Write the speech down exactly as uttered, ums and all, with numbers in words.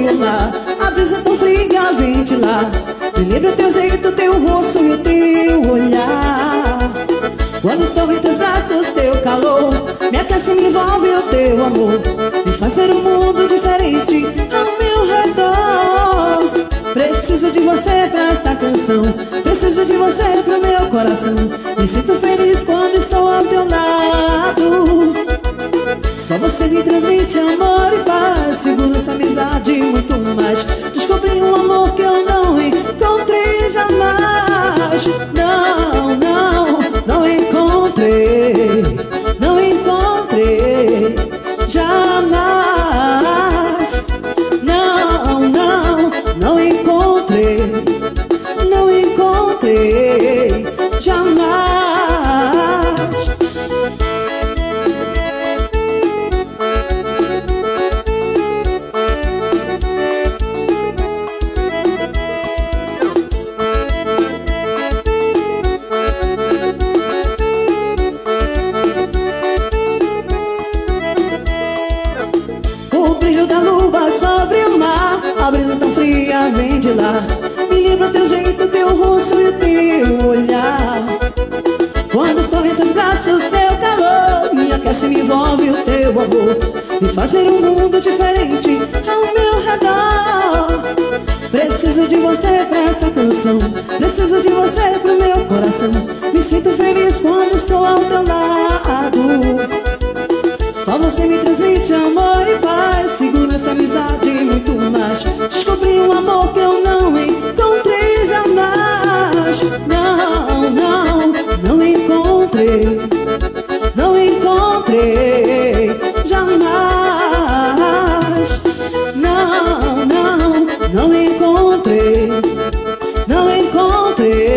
lar. A brisa tão fria vem de lá. Me lembra teu jeito, teu rosto e o teu olhar. Quando estou em teus braços, teu calor me aquece, me envolve o teu amor. Me faz ver um mundo diferente ao meu redor. Preciso de você pra esta canção, preciso de você pro meu coração. Me sinto feliz quando estou ao teu lado. Só você me transmite amor e paz, segurança, amizade e muito mais. Descobri um amor que eu não encontrei jamais. Não, não, não encontrei, não encontrei jamais. Não, não, não encontrei, não encontrei jamais. A brisa tão fria vem de lá. Me lembra teu jeito, teu rosto e teu olhar. Quando estou em teus braços, teu calor me aquece, me envolve o teu amor. Me faz ver um mundo diferente ao meu redor. Preciso de você pra esta canção, preciso de você pro meu coração. Me sinto feliz quando estou ao teu lado. Só você me transmite amor e paz, segurança, amizade e muito mais. Descobri um amor que eu não encontrei jamais. Não, não, não encontrei, não encontrei jamais. Não, não, não encontrei, não encontrei